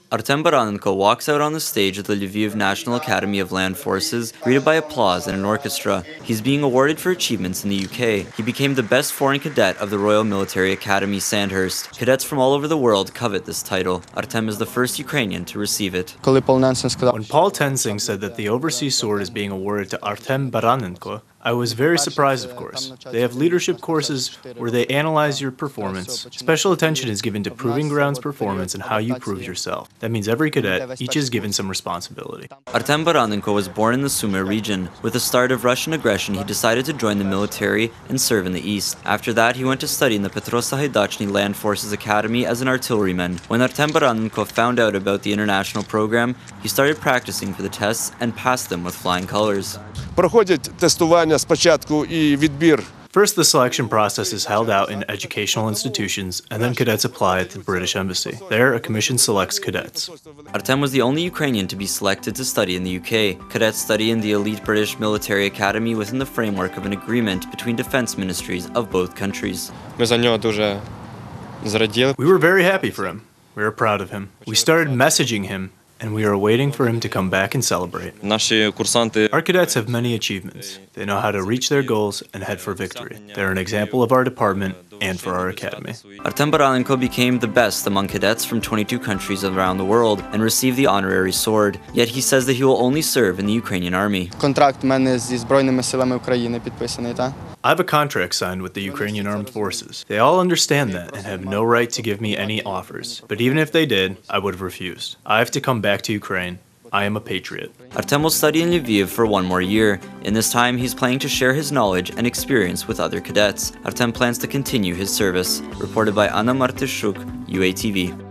Artem Baranenko walks out on the stage of the Lviv National Academy of Land Forces, greeted by applause and an orchestra. He's being awarded for achievements in the UK. He became the best foreign cadet of the Royal Military Academy Sandhurst. Cadets from all over the world covet this title. Artem is the first Ukrainian to receive it. When Paul Tensing said that the overseas sword is being awarded to Artem Baranenko, I was very surprised, of course. They have leadership courses where they analyze your performance. Special attention is given to proving ground's performance and how you prove yourself. That means every cadet, each is given some responsibility. Artem Baranenko was born in the Sumy region. With the start of Russian aggression, he decided to join the military and serve in the east. After that, he went to study in the Petro-Sahaydachny Land Forces Academy as an artilleryman. When Artem Baranenko found out about the international program, he started practicing for the tests and passed them with flying colors. First, the selection process is held out in educational institutions, and then cadets apply at the British Embassy. There, a commission selects cadets. Artem was the only Ukrainian to be selected to study in the UK. Cadets study in the elite British Military Academy within the framework of an agreement between defense ministries of both countries. We were very happy for him. We were proud of him. We started messaging him, and we are waiting for him to come back and celebrate. Our cadets have many achievements. They know how to reach their goals and head for victory. They're an example of our department and for our academy. Artem Baranenko became the best among cadets from 22 countries around the world and received the honorary sword. Yet he says that he will only serve in the Ukrainian army. I have a contract signed with the Ukrainian Armed Forces. They all understand that and have no right to give me any offers. But even if they did, I would have refused. I have to come back to Ukraine. I am a patriot. Artem will study in Lviv for 1 more year. In this time, he's planning to share his knowledge and experience with other cadets. Artem plans to continue his service. Reported by Anna Martyshuk, UATV.